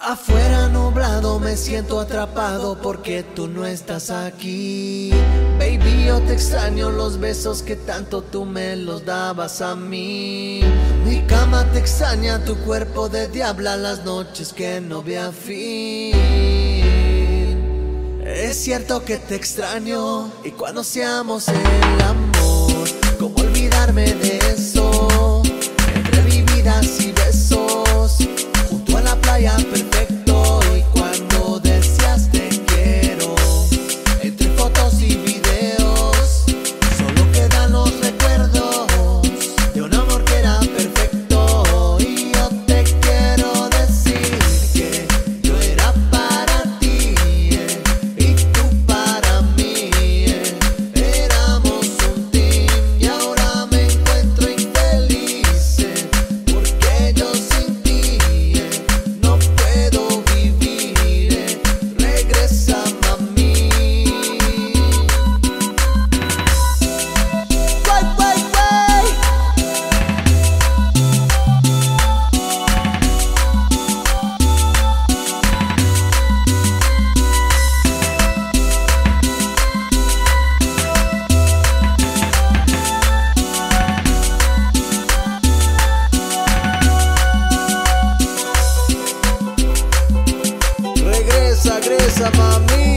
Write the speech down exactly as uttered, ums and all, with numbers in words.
Afuera nublado me siento atrapado porque tú no estás aquí. Baby, yo te extraño los besos que tanto tú me los dabas a mí. Mi cama te extraña, tu cuerpo de diabla, las noches que no vea fin. Es cierto que te extraño y cuando seamos el amor, ¿cómo olvidarme de eso? Entre vividas y besos, junto a la playa perfecto. Y cuando decías te quiero, entre fotos y videos, solo quedan los recuerdos de un amor que era perfecto. Y yo te quiero decir que yo era para ti, eh, y tú para mí, eh. Éramos un team y ahora me encuentro infeliz, eh, porque yo sin ti, eh, no puedo vivir, eh. Regresa, mami. Guay, guay, guay. Regresa, regresa, mami.